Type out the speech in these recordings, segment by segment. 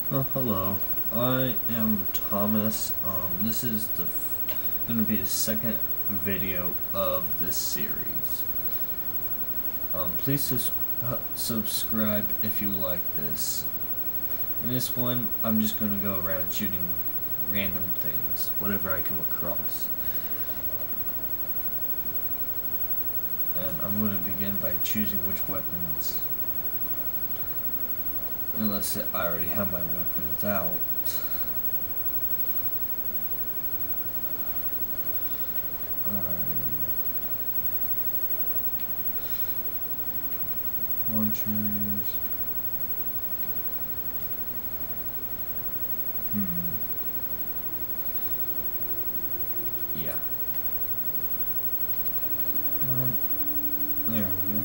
Hello. I am Thomas. This is going to be the second video of this series. Please subscribe if you like this. In this one, I'm just going to go around shooting random things, whatever I come across. And I'm going to begin by choosing which weapons. Unless I already have my weapons out. Launchers. Yeah. There we go.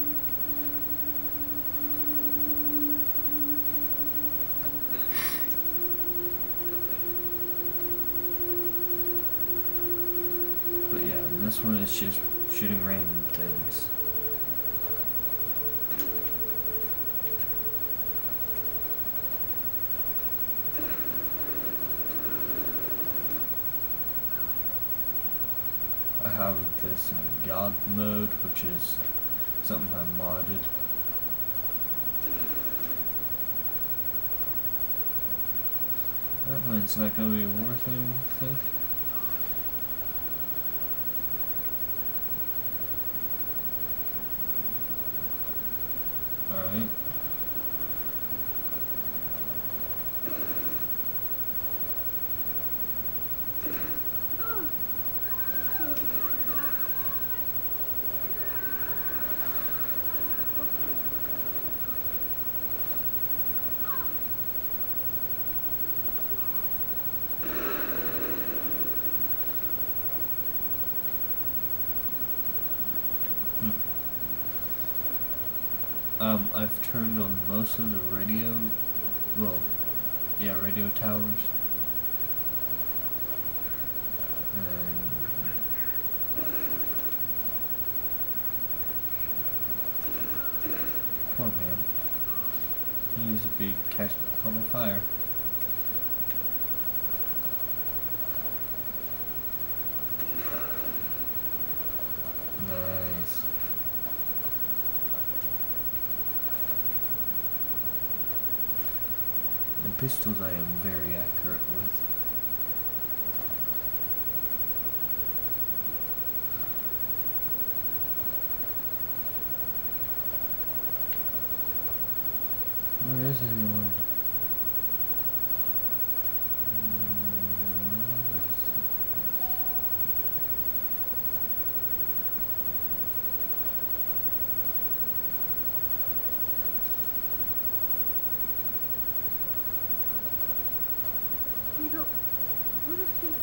But yeah, and this one is just shooting random things. I have this in God mode, which is something I modded. That means it's not going to be worth anything. Alright. I've turned on most of the radio towers. And poor man. He needs to be caught on fire. Nice. And pistols I am very accurate with. Where is everyone? Look, what is she?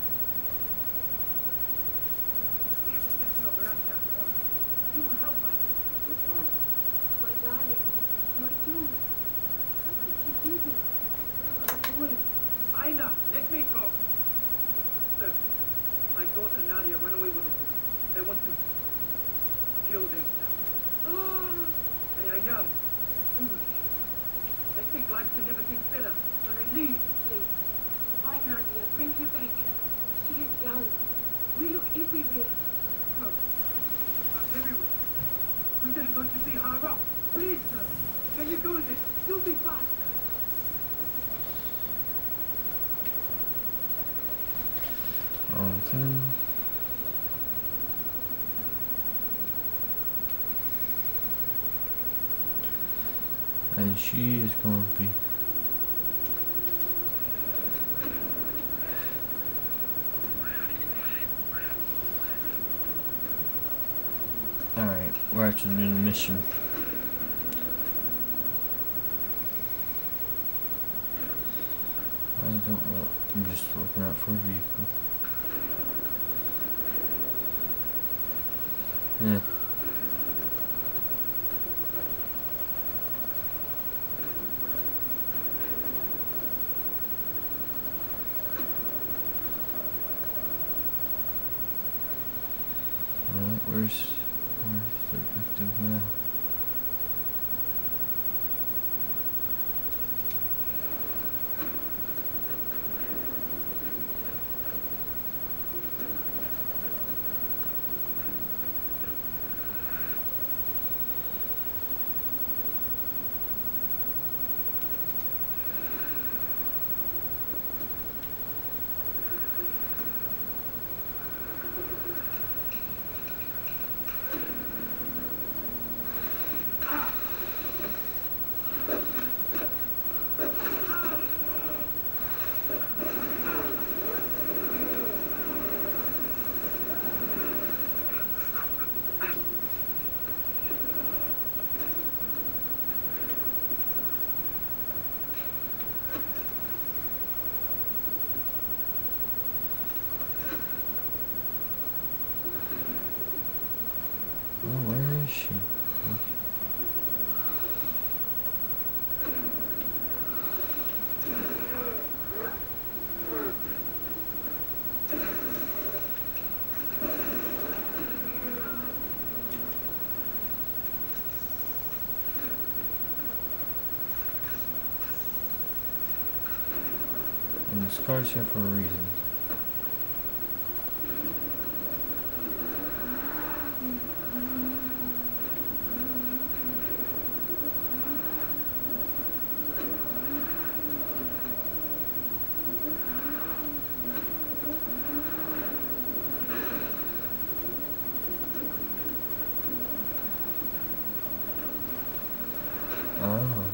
You will help us. What's wrong? My darling, my June. How could she do this? Boy, Aina, let me talk. Sir, my daughter Nadia ran away with a boy. They want to kill themselves. They are young, foolish. They think life can never get better, so they leave. Please, find Nadia, bring her back. She is young. We look everywhere. No, not everywhere. We didn't go to see her up. Please, sir, can you do this? You'll be fine. Okay. And she is going to be alright, we're actually doing a mission. I don't know, I'm just looking out for a vehicle. Yeah. Where's the victim now? This car's here for a reason. Oh.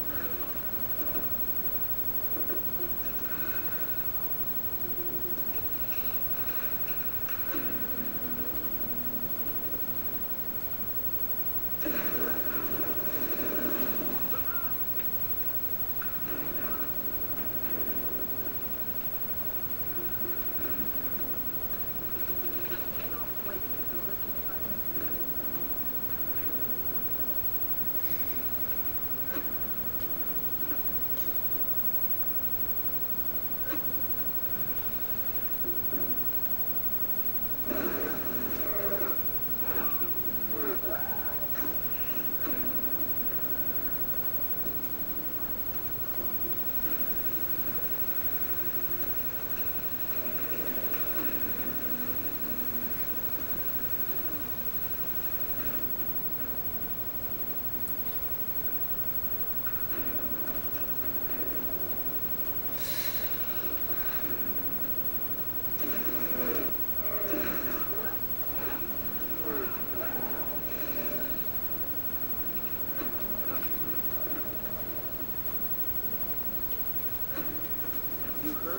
You hurt?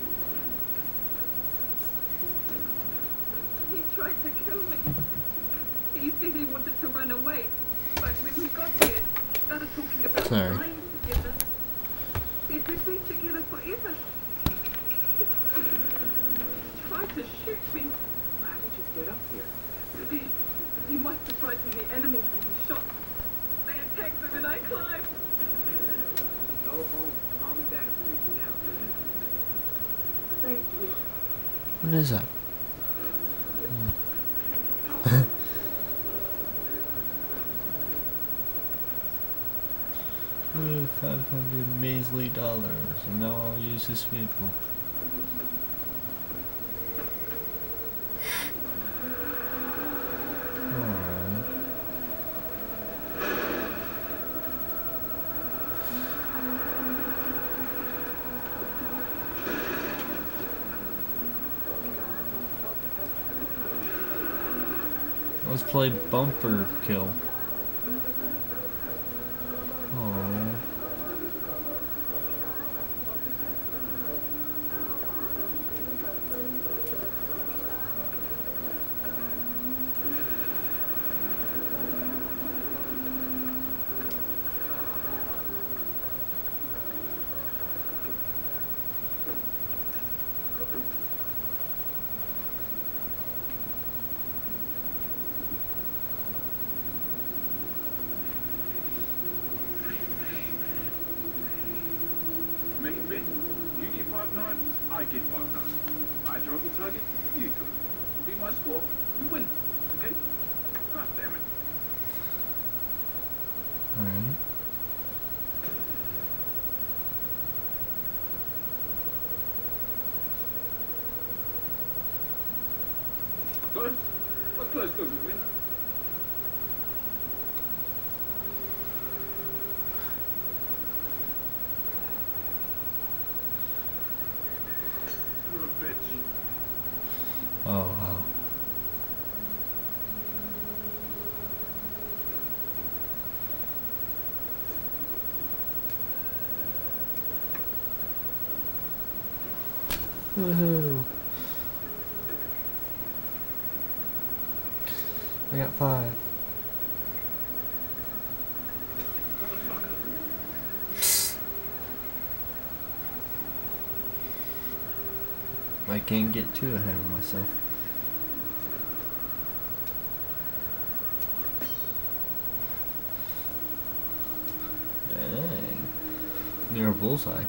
He tried to kill me. He said he wanted to run away. But when we got here, he started talking about Sorry. dying together. Said we'd be together forever. He tried to shoot me. How did you get up here? He must have frightened the animals when he shot. They attacked him and I climbed. Go home. Mom and Dad are freaking out. Thank you. What is that? 500 measly dollars, and now I'll use this vehicle. Alright. Let's play bumper kill. Oh. Make it fit. You get 5 knives, I get 5 knives. I throw up the target, you do it. Be my score, you win. Okay? God damn it. Alright. Close? What close doesn't win? Son of a bitch. Oh, wow. Woohoo! I got 5. I can't get too ahead of myself. Dang. Near a bullseye.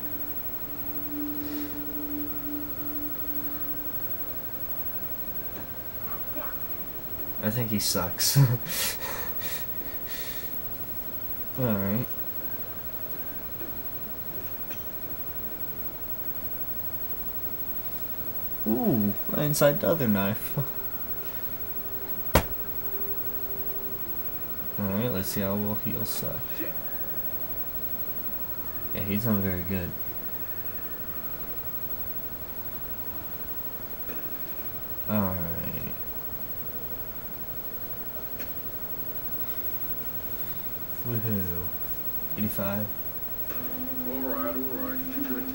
I think he sucks. Alright. Ooh, right inside the other knife. Alright, let's see how well he'll suck. Yeah, he's not very good. Alright. Woohoo. 85. Alright. You win.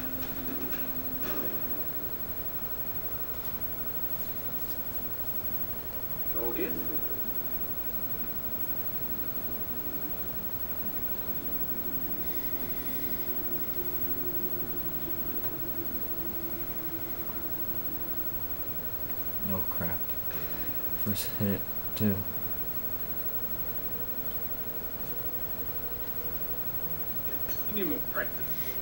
Go again. No crap. First hit, too. You need more practice.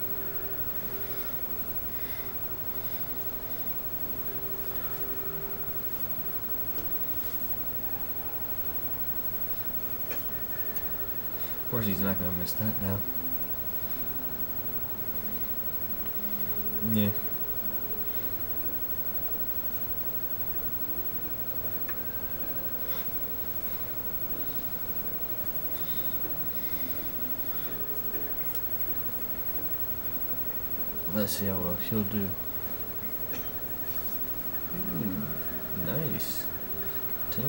Of course he's not gonna miss that now. Yeah. Let's see how well he'll do. Nice. 10.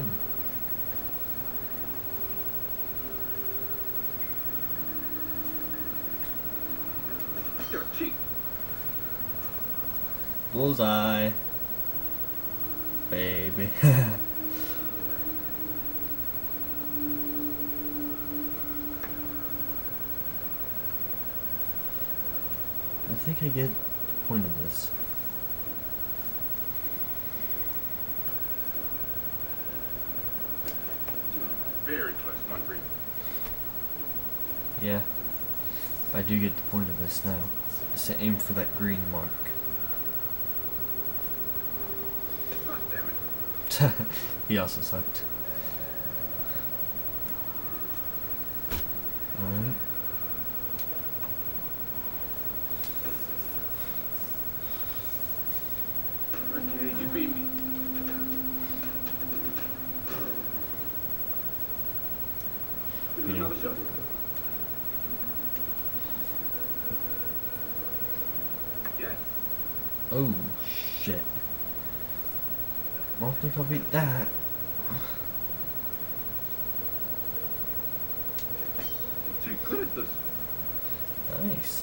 You're cheap. Bullseye. Baby. I think I get the point of this. Very close, my friend. Yeah. I do get the point of this now. Is to aim for that green mark. God damn it. He also sucked. Alright. Okay, you beat me. Give me Beat him. another shot. Yes. Oh, shit. I don't think I'll beat that. You're too good at this. Nice.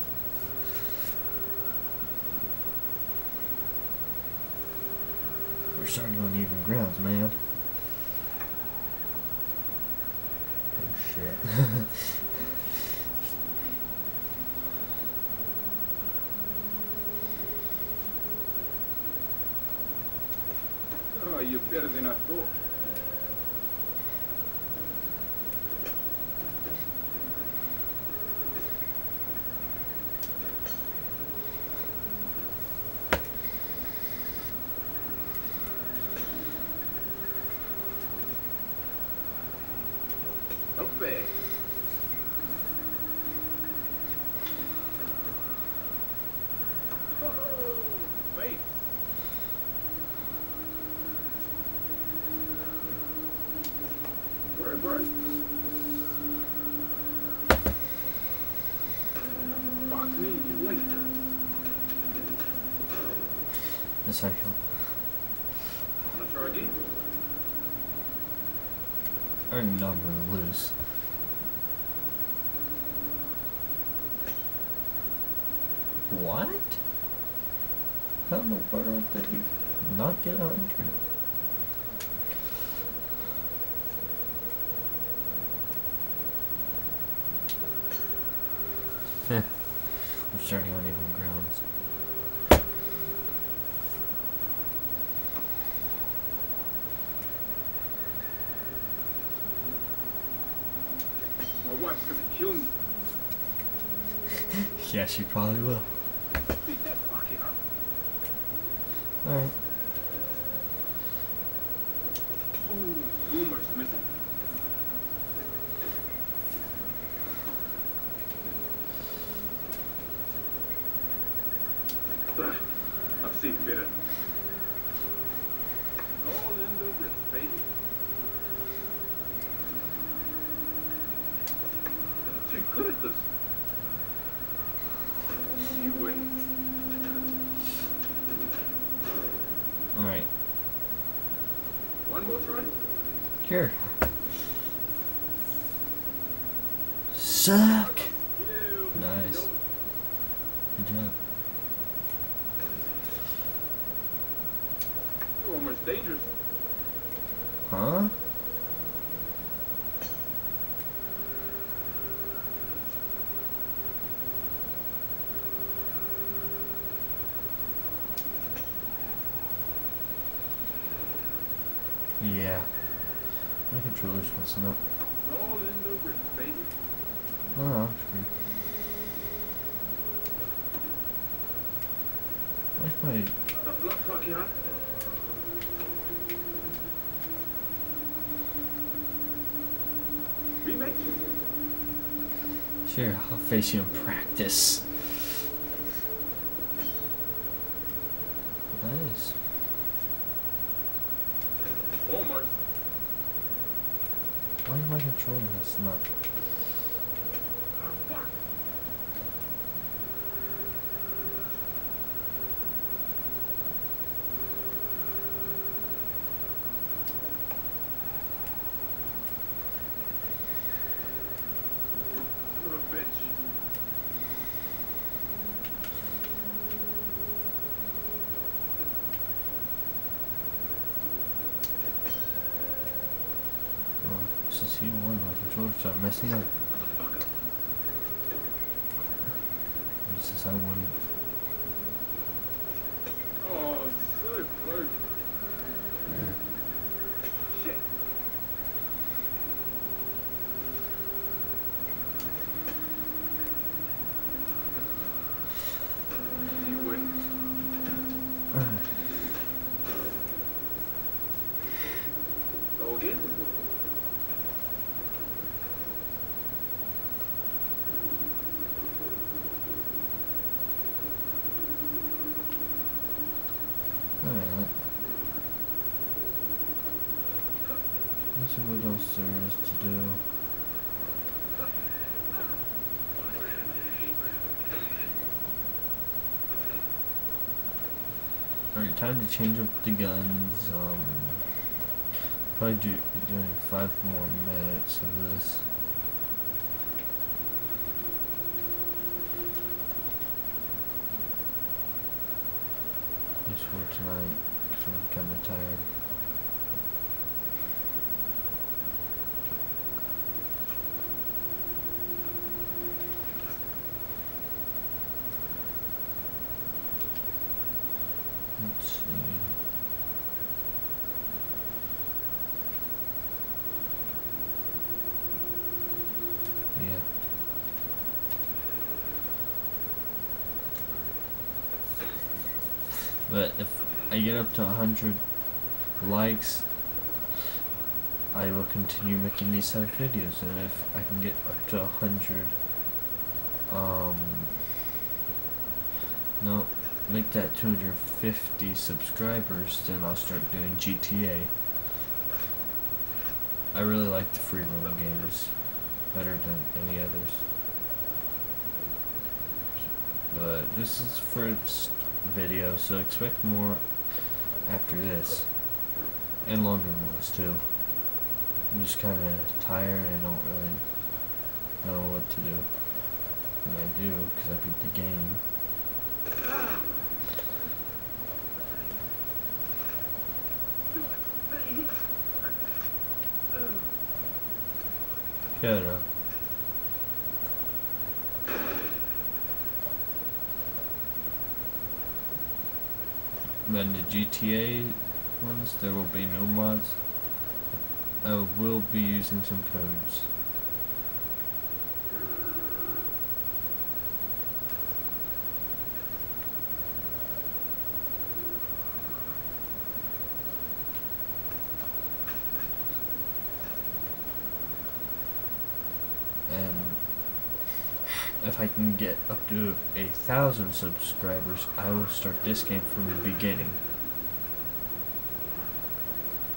We're starting on even grounds, man. Oh, shit. Oh, you're better than I thought. Not bad. Oh, wait. Where, bro? Fuck me, you win. That's how I feel. Wanna try again? I already know I'm gonna lose. What? How in the world did he not get 100? Heh. We're starting on even grounds. My wife's gonna kill me. Yeah, she probably will. Beat that fucking up. Alright. Ooh, almost missing. I've seen better. in the wrist, baby. You're too good at this. You win. Alright. One more try? Here. Suck! Nice. Good job. You're almost dangerous. Huh? Yeah. My controller's messing up. It's all in the wrist, baby. Oh, screw. Where's my... That blood clock you have? Rematch? Sure, I'll face you in practice. Nice. Almost. Why am I controlling this? Not. Ah, fuck. Son of a bitch. Well, since he won, my controller started messing up. And since I won. Oh, so close. Yeah. Shit. You win. Go again. Alright. Let's see what else there is to do. Alright, time to change up the guns. Probably be doing 5 more minutes of this. Just for tonight, because I'm kind of tired. Let's see. Yeah. But if I get up to 100 likes, I will continue making these type of videos, and if I can get up to 100, no, make that 250 subscribers, then I'll start doing GTA. I really like the free roam games better than any others. But this is first video, so expect more after this, and longer ones too. I'm just kind of tired and don't really know what to do. And I do, because I beat the game. Shut up. But in the GTA ones, there will be no mods. I will be using some codes. And if I can get up to 1,000 subscribers, I will start this game from the beginning.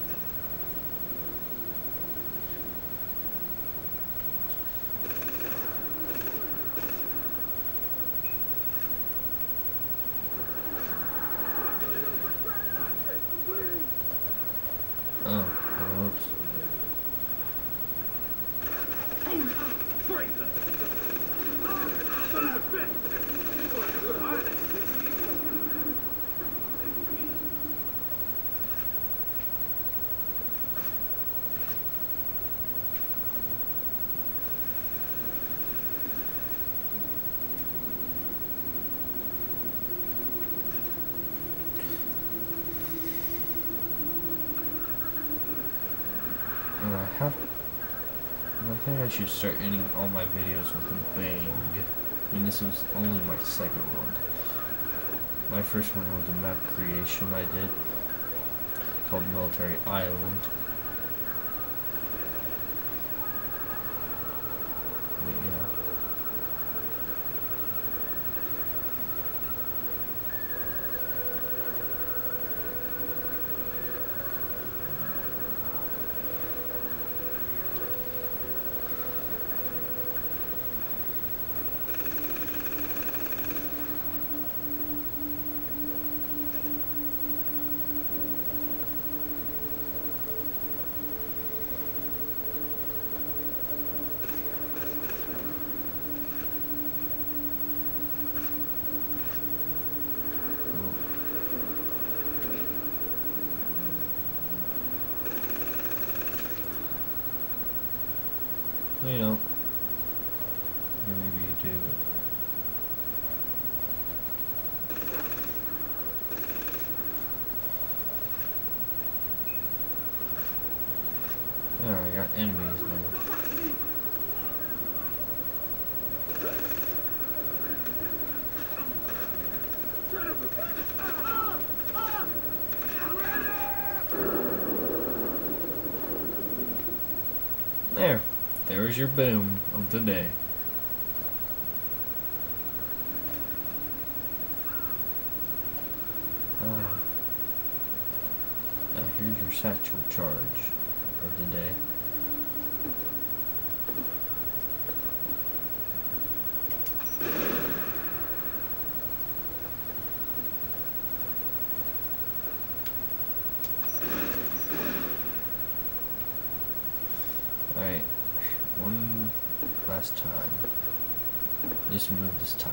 I think I should start ending all my videos with a bang. I mean, this was only my second one. My first one was a map creation I did called Military Island. But yeah. You know, or maybe you do, but... Alright, I got enemies now. There is your boom of the day. Now here's your satchel charge of the day. Alright, one last time. Just move this time.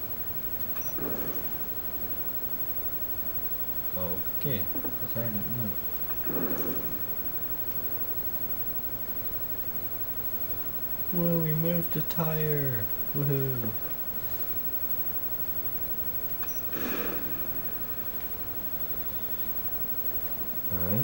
Okay, the tire didn't move. Whoa, we moved the tire! Woohoo! Alright.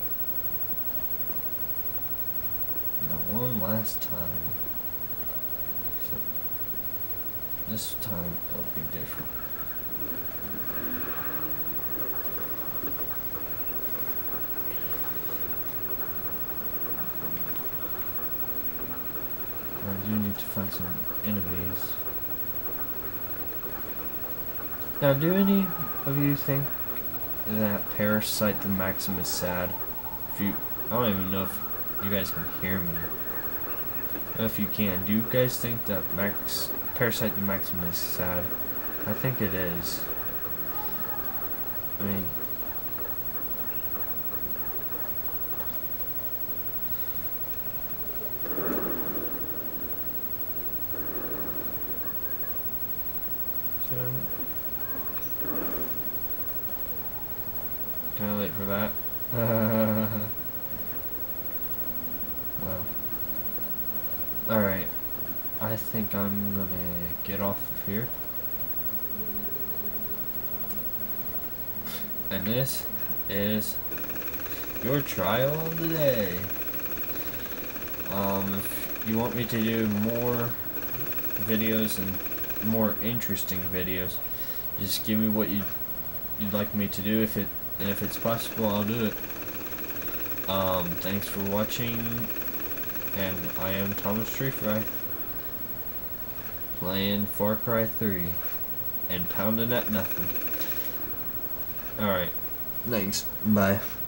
Now one last time. Except this time it'll be different. I do need to find some enemies. Now, do any of you think that Parasite the Maxim is sad? I don't even know if you guys can hear me. If you can, do you guys think that Parasite the Maxim is sad? I think it is. I mean, kinda late for that. Wow. Alright. I think I'm gonna get off of here. And this is your trial of the day. If you want me to do more videos and more interesting videos, just give me what you'd like me to do. If it's possible, I'll do it. Thanks for watching, and I am Thomas Trefry, playing Far Cry 3 and pounding at nothing. Alright, thanks, bye.